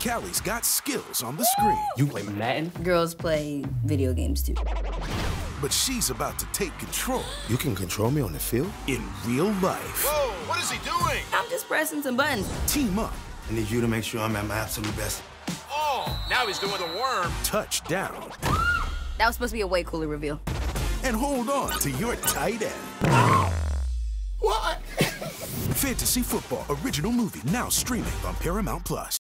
Callie's got skills on the screen. You play Madden? Girls play video games too. But she's about to take control. You can control me on the field? In real life. Whoa, what is he doing? I'm just pressing some buttons. Team up. I need you to make sure I'm at my absolute best. Oh, now he's doing the worm. Touchdown. That was supposed to be a way cooler reveal. And hold on to your tight end. What? Fantasy Football original movie now streaming on Paramount+.